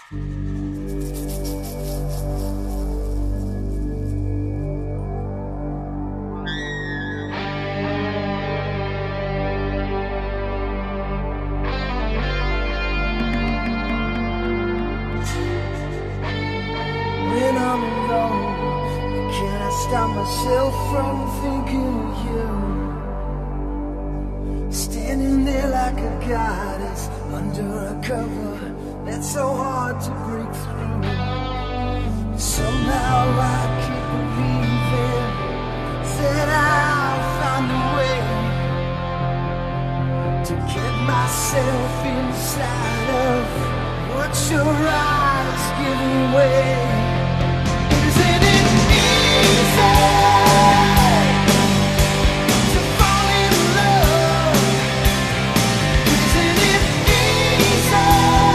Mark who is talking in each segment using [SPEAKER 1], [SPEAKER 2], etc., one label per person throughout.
[SPEAKER 1] When I'm alone, can I stop myself from thinking of you? Standing there like a goddess under a cover that's so hard to break through. Somehow I keep believing that I'll find a way to get myself inside of what your eyes giving way. Isn't it easy to fall in love? Isn't it easy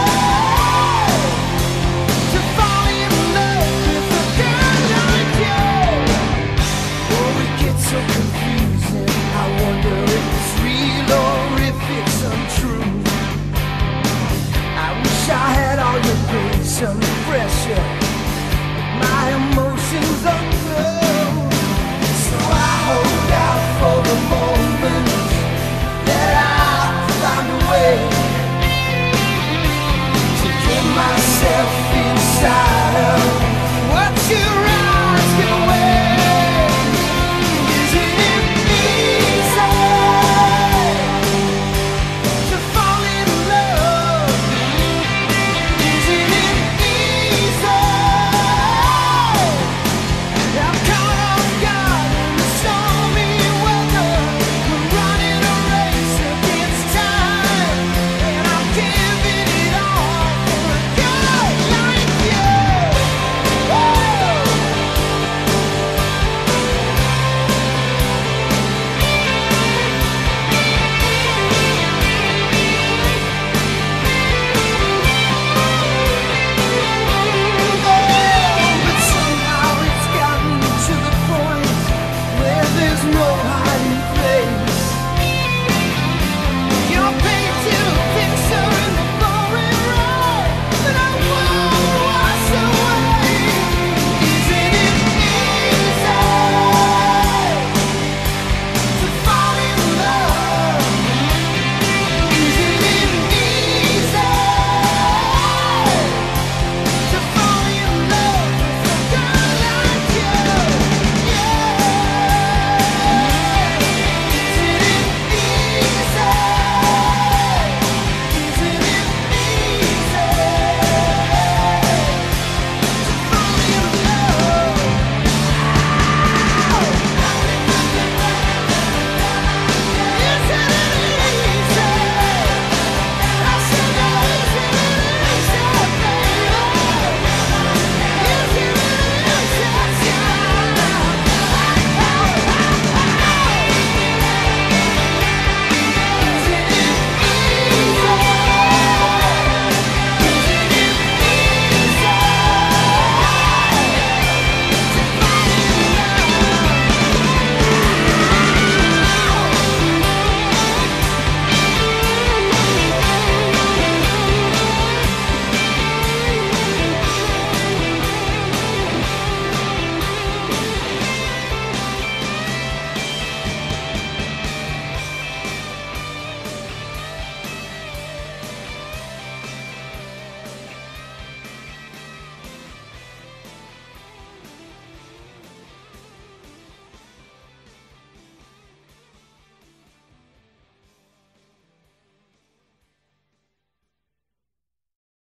[SPEAKER 1] to fall in love with a girl like you? Oh, it gets so confusing. I wonder if it's real or if it's untrue. I wish I had all your grace.